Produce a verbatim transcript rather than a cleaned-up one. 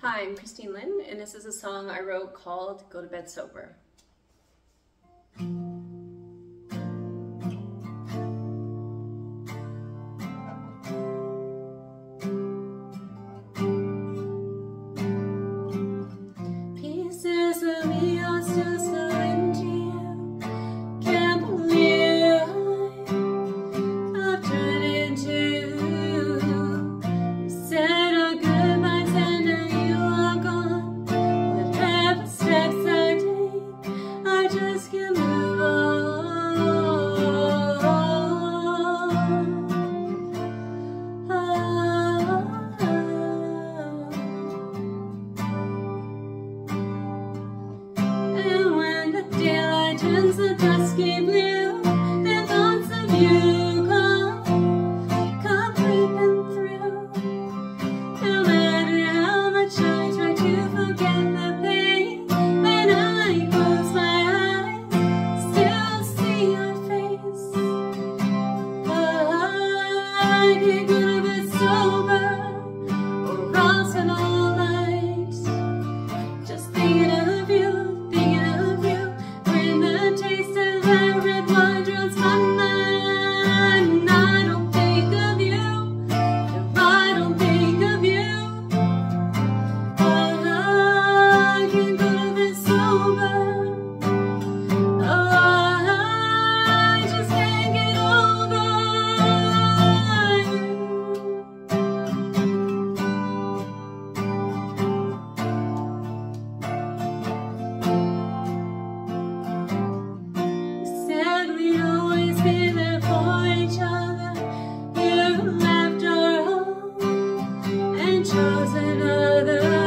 Hi, I'm Lynn, and this is a song I wrote called Go to Bed Sober. Pieces of me are still so into you. Can't believe I've turned into you. You said our goodbyes and now you are gone. Whatever steps I take, I just can't move on. And when the daylight turns the dusky blue, the thoughts of you come, come creeping through. No matter how much I try to forget the pain, when I close my eyes, still see your face. I can't go to bed sober, or else an all night, just thinking of you, thinking of you. When the taste of that red wine drowns my mind, I don't think of you, if I don't think of you. Oh, I can't go to bed sober. Oh, I just can't get over you. You said we'd always be there for each other. You left our home and chose another.